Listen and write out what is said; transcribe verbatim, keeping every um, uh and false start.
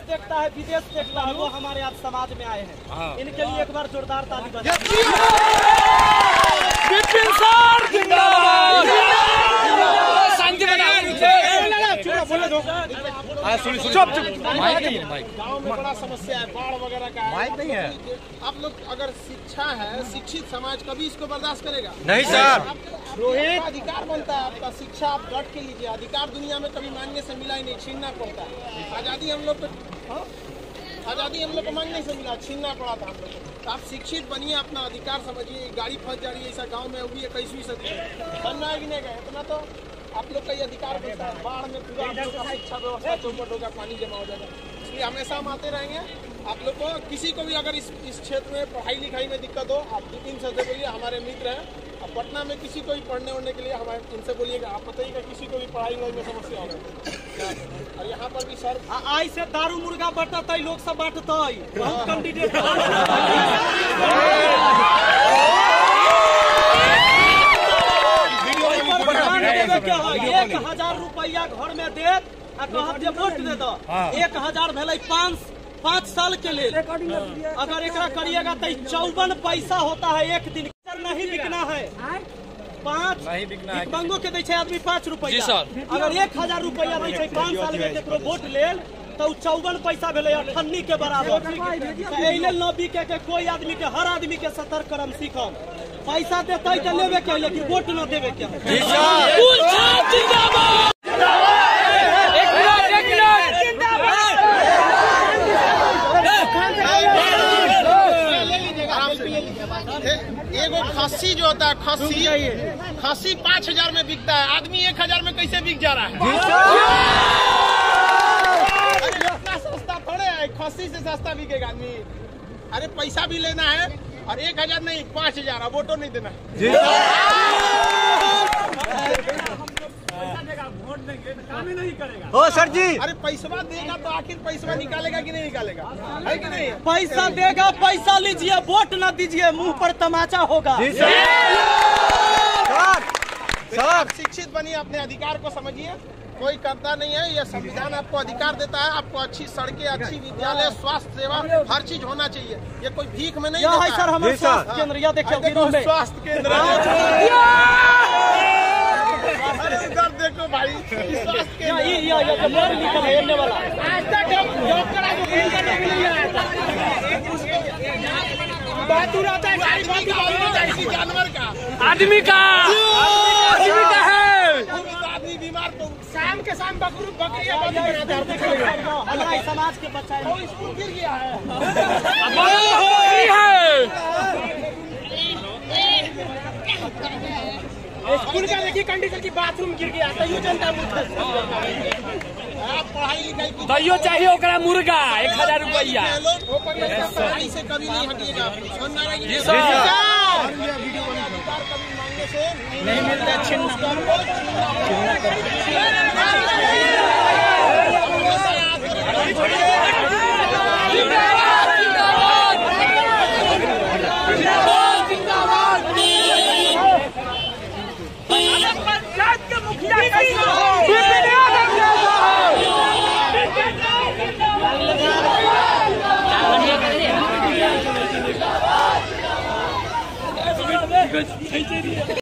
देखता है, विदेश देखता है, वो हमारे आज समाज में आए हैं। इनके लिए एक बार जोरदार ताली बजाएं। गाँव में बड़ा समस्या है, बाढ़ वगैरह का माइक नहीं है। आप लोग अगर शिक्षा है, शिक्षित समाज कभी इसको बर्दाश्त करेगा नहीं सर। रोहित अधिकार बनता है आपका, शिक्षा आप डट के लीजिए। अधिकार दुनिया में कभी मांगने से मिला ही नहीं, छीनना पड़ता है। आजादी हम लोग को आजादी हम लोग को मांगने से मिला, छीनना पड़ा था हम लोग को। तो आप शिक्षित बनिए, अपना अधिकार समझिए। गाड़ी फंस जा रही है ऐसा गाँव में, वो भी इक्कीसवीं सदी में बनना है कि नहीं गए इतना तो आप लोग का ये अधिकार बनता है। बाढ़ में पूरा आप लोग का शिक्षा व्यवस्था चौपट होगा, पानी जमा हो जाएगा। इसलिए हमेशा हम आते रहेंगे। आप लोग को किसी को भी अगर इस इस क्षेत्र में पढ़ाई लिखाई में दिक्कत हो, आप दो तीन से बोलिए, हमारे मित्र हैं। अब पटना में किसी को भी पढ़ने उड़ने के लिए हमारे इनसे बोलिएगा, आप बताइएगा किसी को भी पढ़ाई में समस्या होगा। और यहाँ पर भी सर आई से दारू मुर्गा बटता लोग सब बांटता बहुत कैंडिडेट एक हजार रुपया घर में दे वोट दे दो। एक हजार भेल पाँच पाँच साल के लिए। अगर एक करिएगा तो चौवन पैसा होता है एक दिन। नहीं बिकना है, पाँच बंगो के दे आदमी पाँच रुपया। अगर एक हजार रुपया दे पाँच साल में वोट ले तो चौवन पैसा भेले अठन्नी के बराबर। न बिके के कोई आदमी के, हर आदमी के सतर्क करम सीखम। पैसा देता तो लेवे के, लेकिन वोट न देवे के। एगो खस्सी जो होता है, खस्सी खस्सी पाँच हजार में बिकता है, आदमी एक हजार में कैसे बिक जा रहा है? इतना सस्ता थोड़े है, खस्सी से सस्ता बिकेगा आदमी। अरे पैसा भी लेना है और एक हजार नहीं पाँच हजार अब वोटो नहीं देना है। वोट देंगे तो काम ही नहीं करेगा। हो सर जी। अरे पैसा देगा तो आखिर पैसा निकालेगा कि नहीं निकालेगा, है कि नहीं? पैसा देगा, पैसा लीजिए, वोट न दीजिए, मुंह पर तमाचा होगा। सर शिक्षित बनिए, अपने अधिकार को समझिए। कोई करता नहीं है, यह संविधान आपको अधिकार देता है। आपको अच्छी सड़कें, अच्छी विद्यालय, स्वास्थ्य सेवा, हर चीज होना चाहिए। ये कोई भीख में नहीं देता है। सर हमारे स्वास्थ्य केंद्र, या देखिए स्वास्थ्य केंद्र। अरे इधर देखो भाई, स्वास्थ्य केंद्र जानवर का आदमी का आदमी का है। आदमी बीमार तो शाम के शाम बकरू बकरी हमारे समाज के बच्चा स्कूल गिर गया है। स्कूल का देखिए कंडीशन की, बाथरूम गिर गया। तैयो जनता पढ़ाई लिखाई तैयो चाहिए ओकरा मुर्गा एक हजार रुपया। पढ़ाई से कभी नहीं हटिएगा। कभी मांगने से नहीं मिलता। पंचायत के मुखिया कैसे